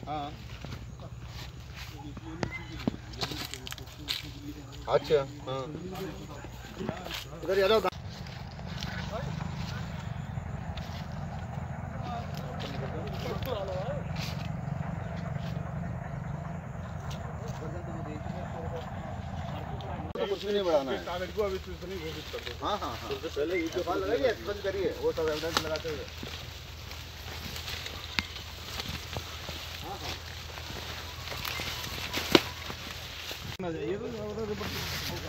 हाँ अच्छा हाँ इधर आ जाओ। तो कुछ भी नहीं बढ़ाना है कागज को अभी नहीं घोषित कर दो। हाँ हाँ हाँ सबसे पहले ये जो फाइल लगाइए एक्सपेंस करिए वो सब एविडेंस लगाते हुए। हाँ हाँ ना जाइए तो ऑर्डर रिपोर्ट होगा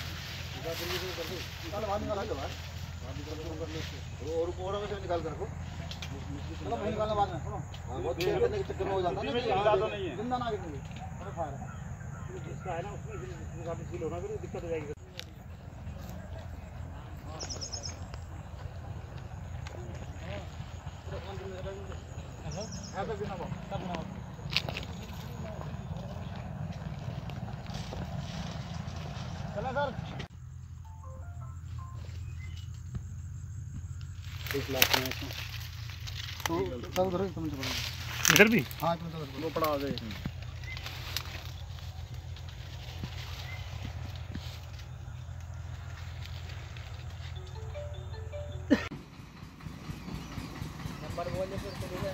निकाल बाहर निकाल दो बाहर और कोड़ा में से निकाल कर रखो। चलो मैं निकालना बाद में सुनो। हां बहुत देर करने के चक्कर में हो जाता है ना जिंदा तो नहीं है जिंदा ना गिरने अरे फायर जिसका है ना उसमें काफी फील होना फिर दिक्कत हो जाएगी। ऐसा बिना वो तब ना चला सर 1 लाख में तो सब उधर ही समझ पड़ा इधर भी। हाँ तुम तो वो पड़ा आ गए नंबर बोल फिर तो दे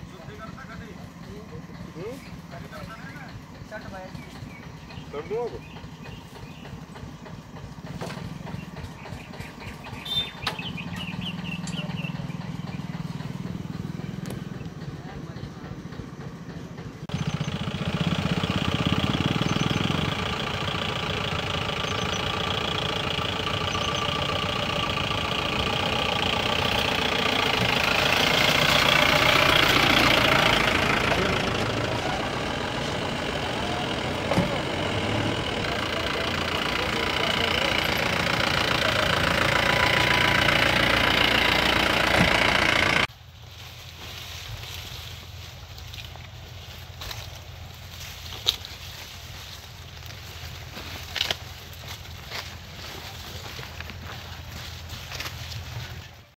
कर दो।